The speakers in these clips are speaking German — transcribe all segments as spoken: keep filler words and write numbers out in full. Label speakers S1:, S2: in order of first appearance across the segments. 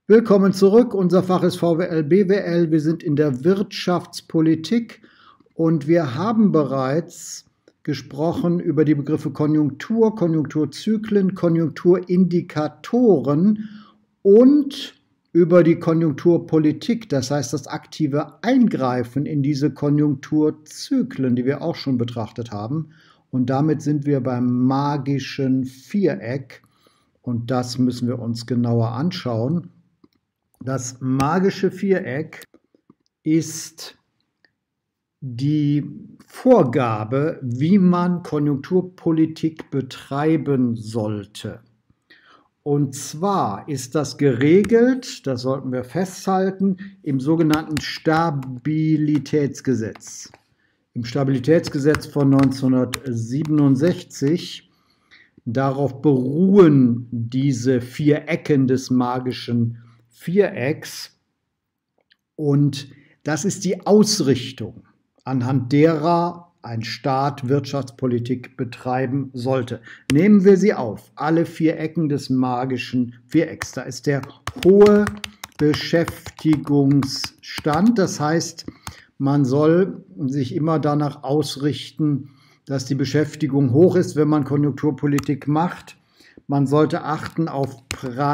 S1: Willkommen zurück. Unser Fach ist V W L B W L. Wir sind in der Wirtschaftspolitik und wir haben bereits gesprochen über die Begriffe Konjunktur, Konjunkturzyklen, Konjunkturindikatoren und über die Konjunkturpolitik, das heißt das aktive Eingreifen in diese Konjunkturzyklen, die wir auch schon betrachtet haben. Und damit sind wir beim magischen Viereck und das müssen wir uns genauer anschauen. Das magische Viereck ist die Vorgabe, wie man Konjunkturpolitik betreiben sollte. Und zwar ist das geregelt, das sollten wir festhalten, im sogenannten Stabilitätsgesetz. Im Stabilitätsgesetz von neunzehnhundertsiebenundsechzig, darauf beruhen diese vier Ecken des magischen Vierecks und das ist die Ausrichtung, anhand derer ein Staat Wirtschaftspolitik betreiben sollte. Nehmen wir sie auf, alle vier Ecken des magischen Vierecks. Da ist der hohe Beschäftigungsstand, das heißt, man soll sich immer danach ausrichten, dass die Beschäftigung hoch ist, wenn man Konjunkturpolitik macht. Man sollte achten auf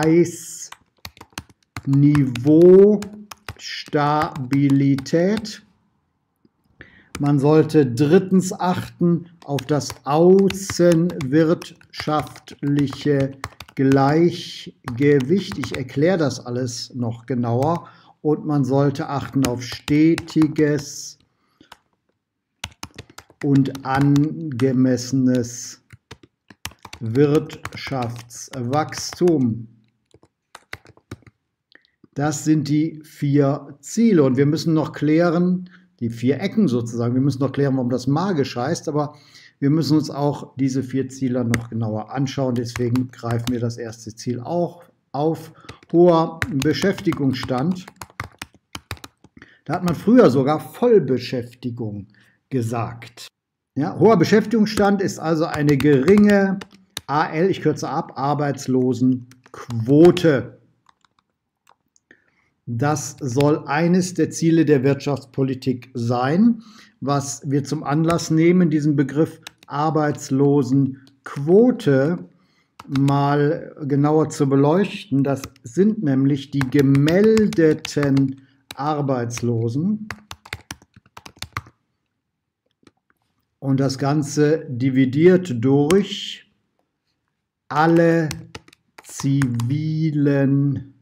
S1: Preisniveau, Stabilität. Man sollte drittens achten auf das außenwirtschaftliche Gleichgewicht. Ich erkläre das alles noch genauer. Und man sollte achten auf stetiges und angemessenes Wirtschaftswachstum. Das sind die vier Ziele und wir müssen noch klären, die vier Ecken sozusagen, wir müssen noch klären, warum das magisch heißt, aber wir müssen uns auch diese vier Ziele noch genauer anschauen. Deswegen greifen wir das erste Ziel auch auf. Hoher Beschäftigungsstand. Da hat man früher sogar Vollbeschäftigung gesagt. Ja, hoher Beschäftigungsstand ist also eine geringe A L, ich kürze ab, Arbeitslosenquote. Das soll eines der Ziele der Wirtschaftspolitik sein, was wir zum Anlass nehmen, diesen Begriff Arbeitslosenquote mal genauer zu beleuchten. Das sind nämlich die gemeldeten Arbeitslosen. Und das Ganze dividiert durch alle zivilen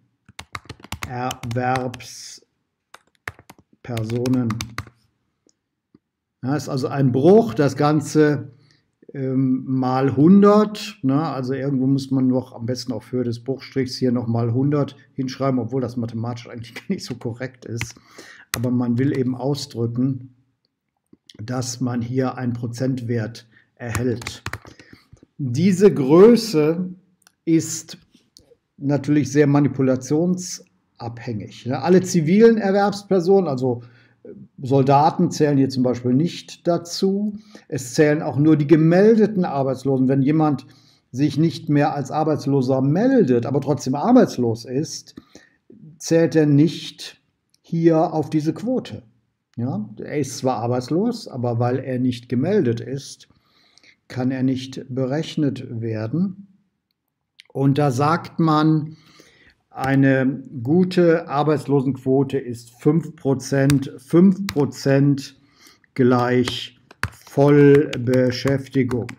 S1: Erwerbspersonen. Das ist also ein Bruch, das Ganze ähm, mal hundert. Ne? Also irgendwo muss man noch am besten auf Höhe des Bruchstrichs hier noch mal hundert hinschreiben, obwohl das mathematisch eigentlich gar nicht so korrekt ist. Aber man will eben ausdrücken, dass man hier einen Prozentwert erhält. Diese Größe ist natürlich sehr manipulationsabhängig. Alle zivilen Erwerbspersonen, also Soldaten, zählen hier zum Beispiel nicht dazu. Es zählen auch nur die gemeldeten Arbeitslosen. Wenn jemand sich nicht mehr als Arbeitsloser meldet, aber trotzdem arbeitslos ist, zählt er nicht hier auf diese Quote. Ja, er ist zwar arbeitslos, aber weil er nicht gemeldet ist, kann er nicht berechnet werden. Und da sagt man, eine gute Arbeitslosenquote ist fünf Prozent, fünf Prozent gleich Vollbeschäftigung.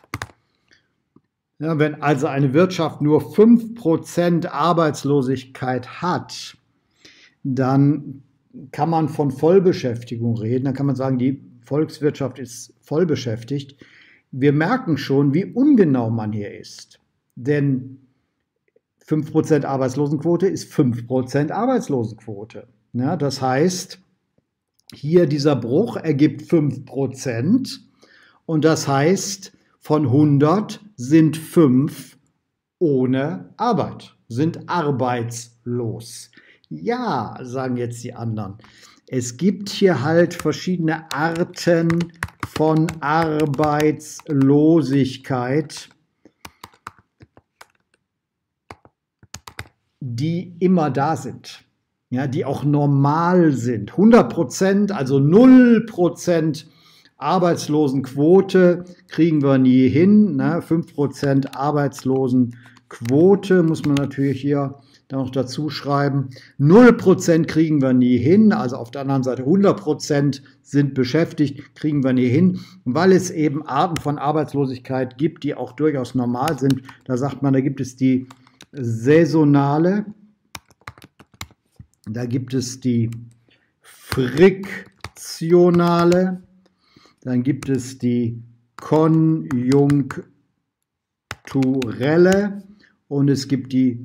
S1: Ja, wenn also eine Wirtschaft nur fünf Prozent Arbeitslosigkeit hat, dann kann man von Vollbeschäftigung reden. Dann kann man sagen, die Volkswirtschaft ist vollbeschäftigt. Wir merken schon, wie ungenau man hier ist. Denn fünf Prozent Arbeitslosenquote ist fünf Prozent Arbeitslosenquote. Ja, das heißt, hier dieser Bruch ergibt fünf Prozent. Und das heißt, von hundert sind fünf ohne Arbeit, sind arbeitslos. Ja, sagen jetzt die anderen. Es gibt hier halt verschiedene Arten von Arbeitslosigkeit. die immer da sind, ja, die auch normal sind. hundert Prozent, also null Prozent Arbeitslosenquote kriegen wir nie hin. Ne? fünf Prozent Arbeitslosenquote muss man natürlich hier noch dazu schreiben. null Prozent kriegen wir nie hin, also auf der anderen Seite hundert Prozent sind beschäftigt, kriegen wir nie hin, weil es eben Arten von Arbeitslosigkeit gibt, die auch durchaus normal sind. Da sagt man, da gibt es die saisonale, da gibt es die friktionale, dann gibt es die konjunkturelle und es gibt die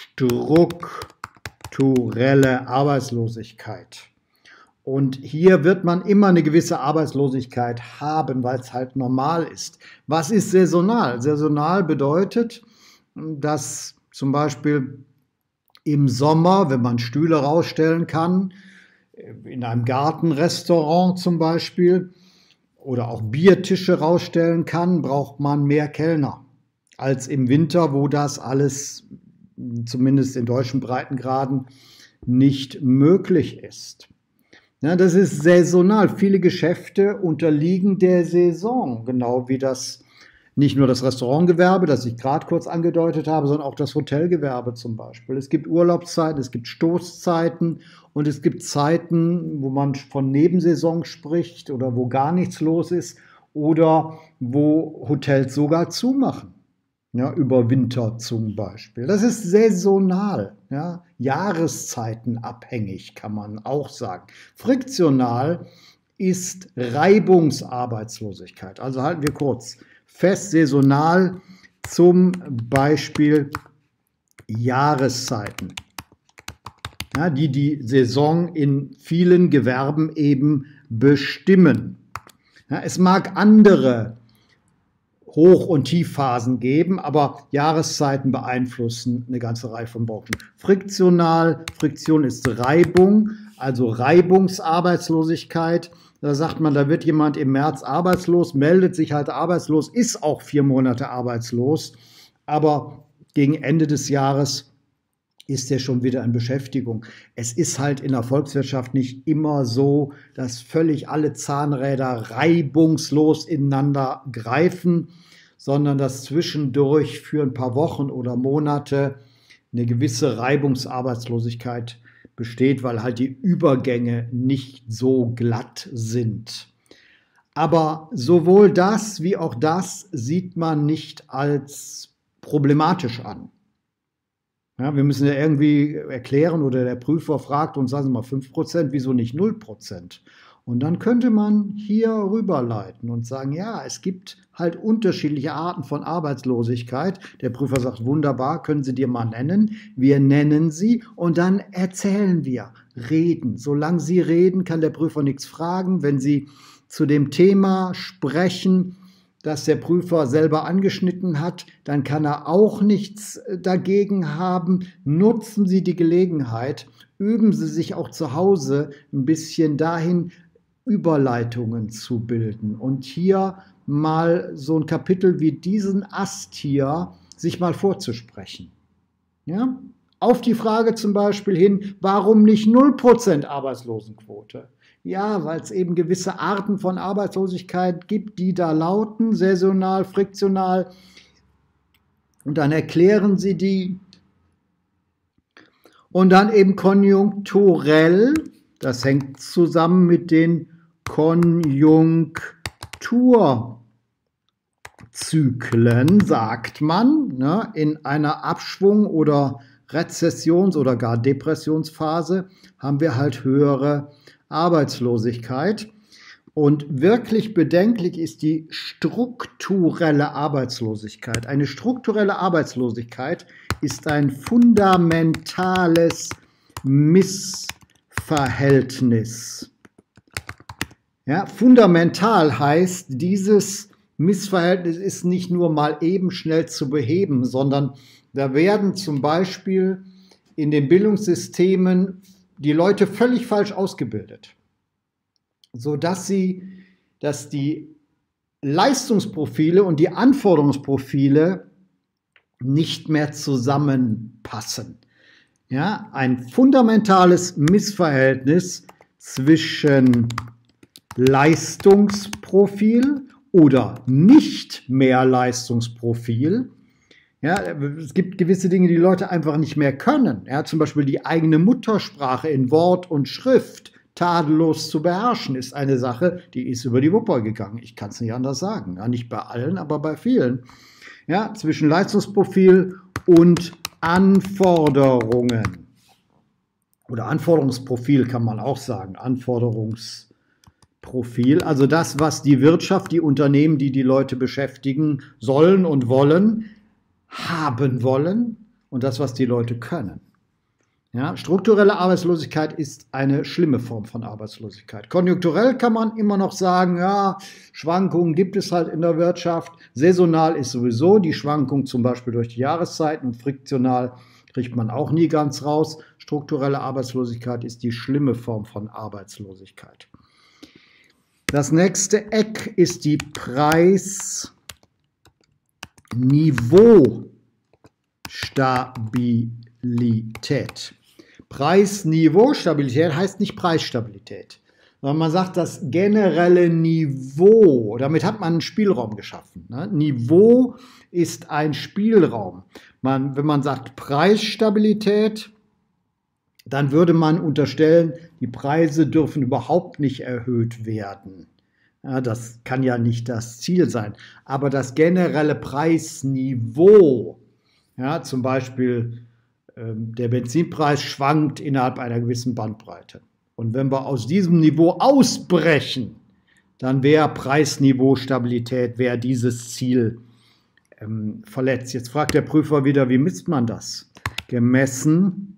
S1: strukturelle Arbeitslosigkeit. Und hier wird man immer eine gewisse Arbeitslosigkeit haben, weil es halt normal ist. Was ist saisonal? Saisonal bedeutet, dass zum Beispiel im Sommer, wenn man Stühle rausstellen kann, in einem Gartenrestaurant zum Beispiel, oder auch Biertische rausstellen kann, braucht man mehr Kellner als im Winter, wo das alles, zumindest in deutschen Breitengraden, nicht möglich ist. Ja, das ist saisonal. Viele Geschäfte unterliegen der Saison, genau wie das nicht nur das Restaurantgewerbe, das ich gerade kurz angedeutet habe, sondern auch das Hotelgewerbe zum Beispiel. Es gibt Urlaubszeiten, es gibt Stoßzeiten und es gibt Zeiten, wo man von Nebensaison spricht oder wo gar nichts los ist oder wo Hotels sogar zumachen, ja, über Winter zum Beispiel. Das ist saisonal, ja, jahreszeitenabhängig kann man auch sagen. Friktional ist Reibungsarbeitslosigkeit. Also halten wir kurz fest, saisonal, zum Beispiel Jahreszeiten, ja, die die Saison in vielen Gewerben eben bestimmen. Ja, es mag andere Hoch- und Tiefphasen geben, aber Jahreszeiten beeinflussen eine ganze Reihe von Branchen. Friktional, Friktion ist Reibung, also Reibungsarbeitslosigkeit. Da sagt man, da wird jemand im März arbeitslos, meldet sich halt arbeitslos, ist auch vier Monate arbeitslos, aber gegen Ende des Jahres ist er schon wieder in Beschäftigung. Es ist halt in der Volkswirtschaft nicht immer so, dass völlig alle Zahnräder reibungslos ineinander greifen, sondern dass zwischendurch für ein paar Wochen oder Monate eine gewisse Reibungsarbeitslosigkeit besteht, weil halt die Übergänge nicht so glatt sind. Aber sowohl das wie auch das sieht man nicht als problematisch an. Ja, wir müssen ja irgendwie erklären oder der Prüfer fragt uns, sagen Sie mal fünf Prozent, wieso nicht null Prozent? Und dann könnte man hier rüberleiten und sagen, ja, es gibt halt unterschiedliche Arten von Arbeitslosigkeit. Der Prüfer sagt, wunderbar, können Sie dir mal nennen? Wir nennen sie und dann erzählen wir, reden. Solange Sie reden, kann der Prüfer nichts fragen. Wenn Sie zu dem Thema sprechen, das der Prüfer selber angeschnitten hat, dann kann er auch nichts dagegen haben. Nutzen Sie die Gelegenheit, üben Sie sich auch zu Hause ein bisschen dahin, Überleitungen zu bilden und hier mal so ein Kapitel wie diesen Ast hier sich mal vorzusprechen. Ja? Auf die Frage zum Beispiel hin, warum nicht null Prozent Arbeitslosenquote? Ja, weil es eben gewisse Arten von Arbeitslosigkeit gibt, die da lauten, saisonal, friktional. Und dann erklären Sie die. Und dann eben konjunkturell, das hängt zusammen mit den Konjunkturzyklen, sagt man, ne, in einer Abschwung- oder Rezessions- oder gar Depressionsphase haben wir halt höhere Arbeitslosigkeit. Und wirklich bedenklich ist die strukturelle Arbeitslosigkeit. Eine strukturelle Arbeitslosigkeit ist ein fundamentales Missverhältnis. Ja, fundamental heißt, dieses Missverhältnis ist nicht nur mal eben schnell zu beheben, sondern da werden zum Beispiel in den Bildungssystemen die Leute völlig falsch ausgebildet, sodass sie, dass die Leistungsprofile und die Anforderungsprofile nicht mehr zusammenpassen. Ja, ein fundamentales Missverhältnis zwischen Leistungsprofil oder nicht mehr Leistungsprofil. Ja, es gibt gewisse Dinge, die Leute einfach nicht mehr können. Ja, zum Beispiel die eigene Muttersprache in Wort und Schrift tadellos zu beherrschen, ist eine Sache, die ist über die Wupper gegangen. Ich kann es nicht anders sagen. Ja, nicht bei allen, aber bei vielen. Ja, zwischen Leistungsprofil und Anforderungen. Oder Anforderungsprofil kann man auch sagen. Anforderungsprofil. Also das, was die Wirtschaft, die Unternehmen, die die Leute beschäftigen sollen und wollen, haben wollen und das, was die Leute können. Ja, strukturelle Arbeitslosigkeit ist eine schlimme Form von Arbeitslosigkeit. Konjunkturell kann man immer noch sagen, ja, Schwankungen gibt es halt in der Wirtschaft. Saisonal ist sowieso die Schwankung zum Beispiel durch die Jahreszeiten und friktional kriegt man auch nie ganz raus. Strukturelle Arbeitslosigkeit ist die schlimme Form von Arbeitslosigkeit. Das nächste Eck ist die Preis- Niveaustabilität. Preisniveaustabilität heißt nicht Preisstabilität, sondern man sagt das generelle Niveau. Damit hat man einen Spielraum geschaffen. Ne? Niveau ist ein Spielraum. Man, wenn man sagt Preisstabilität, dann würde man unterstellen, die Preise dürfen überhaupt nicht erhöht werden. Ja, das kann ja nicht das Ziel sein. Aber das generelle Preisniveau, ja, zum Beispiel ähm, der Benzinpreis schwankt innerhalb einer gewissen Bandbreite. Und wenn wir aus diesem Niveau ausbrechen, dann wäre Preisniveaustabilität, wäre dieses Ziel ähm, verletzt. Jetzt fragt der Prüfer wieder, wie misst man das? Gemessen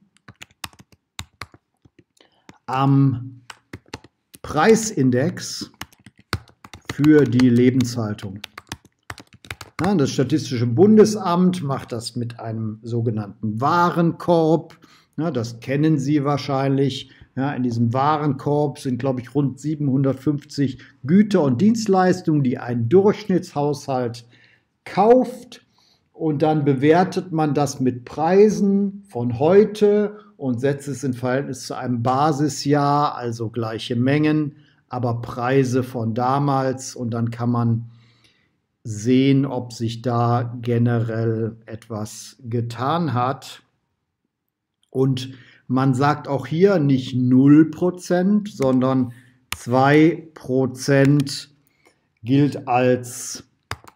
S1: am Preisindex für die Lebenshaltung. Ja, das Statistische Bundesamt macht das mit einem sogenannten Warenkorb. Ja, das kennen Sie wahrscheinlich. Ja, in diesem Warenkorb sind, glaube ich, rund siebenhundertfünfzig Güter und Dienstleistungen, die ein Durchschnittshaushalt kauft. Und dann bewertet man das mit Preisen von heute und setzt es in Verhältnis zu einem Basisjahr, also gleiche Mengen, aber Preise von damals, und dann kann man sehen, ob sich da generell etwas getan hat. Und man sagt auch hier nicht null Prozent, sondern zwei Prozent gilt als,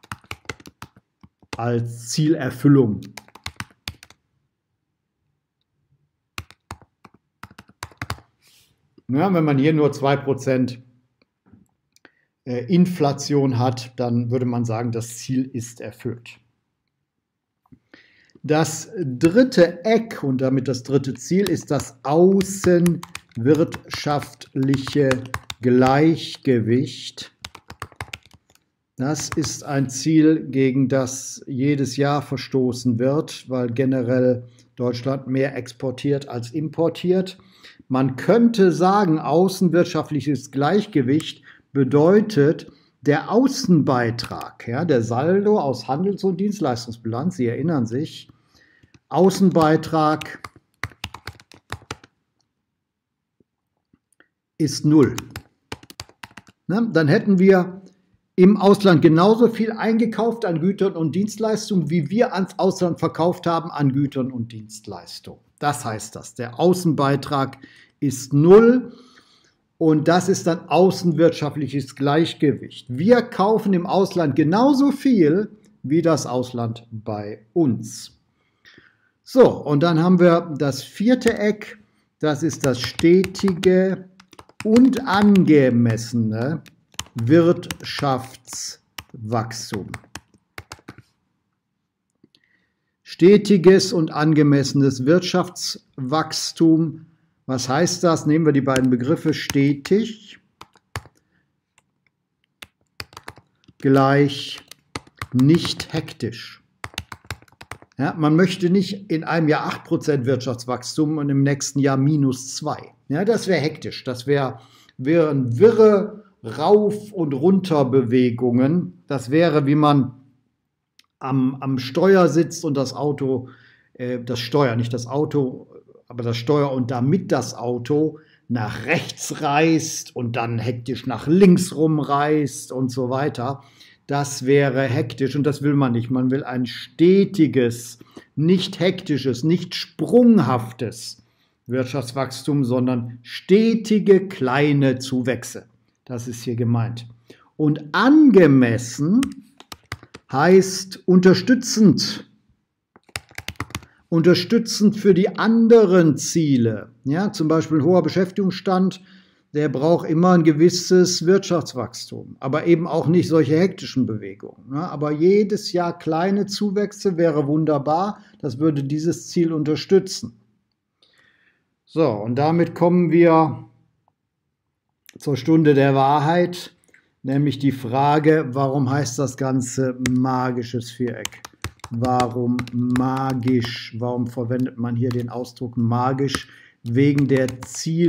S1: als Zielerfüllung. Ja, wenn man hier nur zwei Prozent Inflation hat, dann würde man sagen, das Ziel ist erfüllt. Das dritte Eck und damit das dritte Ziel ist das außenwirtschaftliche Gleichgewicht. Das ist ein Ziel, gegen das jedes Jahr verstoßen wird, weil generell Deutschland mehr exportiert als importiert. Man könnte sagen, außenwirtschaftliches Gleichgewicht bedeutet, der Außenbeitrag, ja, der Saldo aus Handels- und Dienstleistungsbilanz, Sie erinnern sich, Außenbeitrag ist null. Ne? Dann hätten wir im Ausland genauso viel eingekauft an Gütern und Dienstleistungen, wie wir ans Ausland verkauft haben an Gütern und Dienstleistungen. Das heißt das, der Außenbeitrag ist null. Und das ist dann außenwirtschaftliches Gleichgewicht. Wir kaufen im Ausland genauso viel wie das Ausland bei uns. So, und dann haben wir das vierte Eck. Das ist das stetige und angemessene Wirtschaftswachstum. Stetiges und angemessenes Wirtschaftswachstum. Was heißt das? Nehmen wir die beiden Begriffe stetig gleich nicht hektisch. Ja, man möchte nicht in einem Jahr acht Prozent Wirtschaftswachstum und im nächsten Jahr minus zwei. Ja, das wäre hektisch. Das wäre wären wirre Rauf- und Runterbewegungen. Das wäre, wie man am, am Steuer sitzt und das Auto, äh, das Steuer, nicht das Auto, aber das Steuer und damit das Auto nach rechts reißt und dann hektisch nach links rumreißt und so weiter, das wäre hektisch und das will man nicht. Man will ein stetiges, nicht hektisches, nicht sprunghaftes Wirtschaftswachstum, sondern stetige kleine Zuwächse. Das ist hier gemeint. Und angemessen heißt unterstützend. Unterstützend für die anderen Ziele. Ja, zum Beispiel ein hoher Beschäftigungsstand, der braucht immer ein gewisses Wirtschaftswachstum, aber eben auch nicht solche hektischen Bewegungen. Ja, aber jedes Jahr kleine Zuwächse wäre wunderbar, das würde dieses Ziel unterstützen. So, und damit kommen wir zur Stunde der Wahrheit, nämlich die Frage, warum heißt das Ganze magisches Viereck? Warum magisch? Warum verwendet man hier den Ausdruck magisch? Wegen der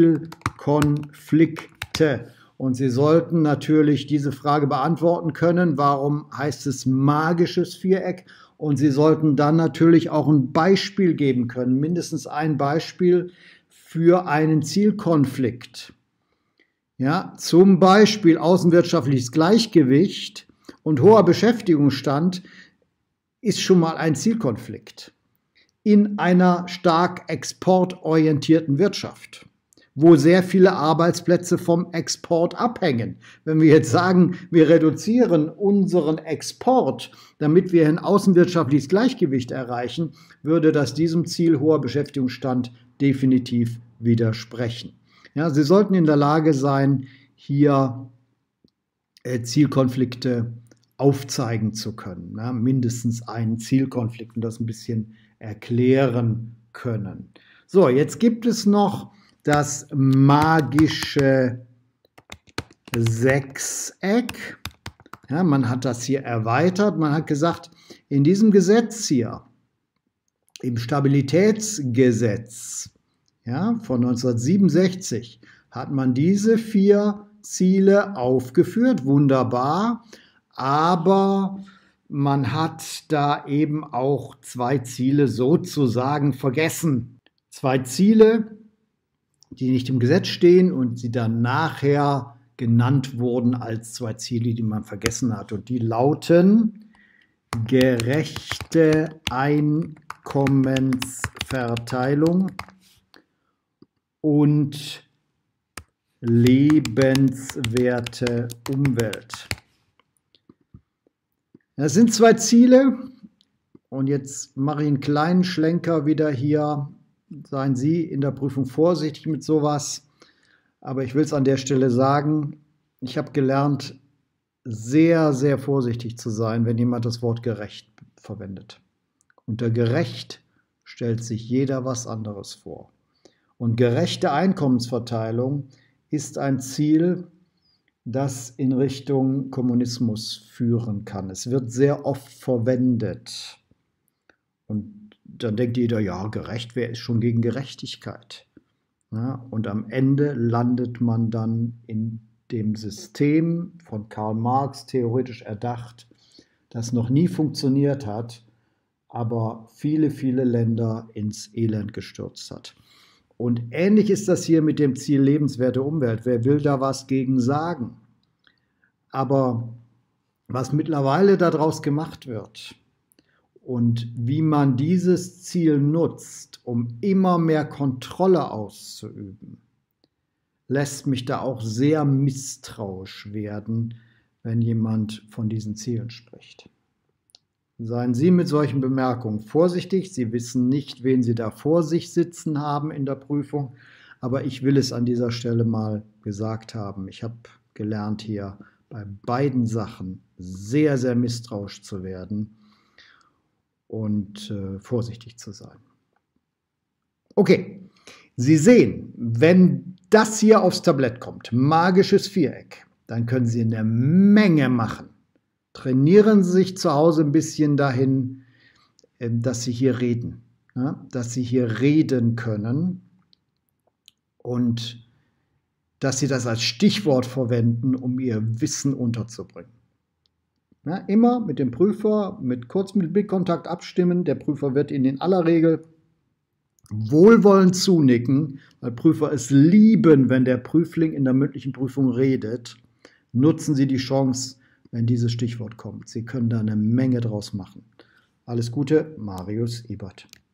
S1: Zielkonflikte. Und Sie sollten natürlich diese Frage beantworten können, warum heißt es magisches Viereck? Und Sie sollten dann natürlich auch ein Beispiel geben können, mindestens ein Beispiel für einen Zielkonflikt. Ja, zum Beispiel außenwirtschaftliches Gleichgewicht und hoher Beschäftigungsstand ist schon mal ein Zielkonflikt in einer stark exportorientierten Wirtschaft, wo sehr viele Arbeitsplätze vom Export abhängen. Wenn wir jetzt sagen, wir reduzieren unseren Export, damit wir ein außenwirtschaftliches Gleichgewicht erreichen, würde das diesem Ziel hoher Beschäftigungsstand definitiv widersprechen. Ja, Sie sollten in der Lage sein, hier äh, Zielkonflikte aufzeigen zu können, ja, mindestens einen Zielkonflikt und das ein bisschen erklären können. So, jetzt gibt es noch das magische Sechseck. Ja, man hat das hier erweitert. Man hat gesagt, in diesem Gesetz hier, im Stabilitätsgesetz ja, von neunzehnhundertsiebenundsechzig, hat man diese vier Ziele aufgeführt. Wunderbar. Aber man hat da eben auch zwei Ziele sozusagen vergessen. Zwei Ziele, die nicht im Gesetz stehen und die dann nachher genannt wurden als zwei Ziele, die man vergessen hat. Und die lauten gerechte Einkommensverteilung und lebenswerte Umwelt. Das sind zwei Ziele und jetzt mache ich einen kleinen Schlenker wieder hier. Seien Sie in der Prüfung vorsichtig mit sowas, aber ich will es an der Stelle sagen, ich habe gelernt, sehr, sehr vorsichtig zu sein, wenn jemand das Wort gerecht verwendet. Unter gerecht stellt sich jeder was anderes vor. Und gerechte Einkommensverteilung ist ein Ziel, das in Richtung Kommunismus führen kann. Es wird sehr oft verwendet. Und dann denkt jeder, ja, gerecht, wer ist schon gegen Gerechtigkeit? Ja, und am Ende landet man dann in dem System von Karl Marx theoretisch erdacht, das noch nie funktioniert hat, aber viele, viele Länder ins Elend gestürzt hat. Und ähnlich ist das hier mit dem Ziel lebenswerte Umwelt. Wer will da was gegen sagen? Aber was mittlerweile daraus gemacht wird und wie man dieses Ziel nutzt, um immer mehr Kontrolle auszuüben, lässt mich da auch sehr misstrauisch werden, wenn jemand von diesen Zielen spricht. Seien Sie mit solchen Bemerkungen vorsichtig. Sie wissen nicht, wen Sie da vor sich sitzen haben in der Prüfung, aber ich will es an dieser Stelle mal gesagt haben. Ich habe gelernt, hier bei beiden Sachen sehr, sehr misstrauisch zu werden und äh, vorsichtig zu sein. Okay, Sie sehen, wenn das hier aufs Tablett kommt, magisches Viereck, dann können Sie eine Menge machen. Trainieren Sie sich zu Hause ein bisschen dahin, dass Sie hier reden, ja, dass Sie hier reden können und dass Sie das als Stichwort verwenden, um Ihr Wissen unterzubringen. Ja, immer mit dem Prüfer, mit kurz mit Blickkontakt abstimmen. Der Prüfer wird Ihnen in aller Regel wohlwollend zunicken, weil Prüfer es lieben, wenn der Prüfling in der mündlichen Prüfung redet. Nutzen Sie die Chance, wenn dieses Stichwort kommt. Sie können da eine Menge draus machen. Alles Gute, Marius Ebert.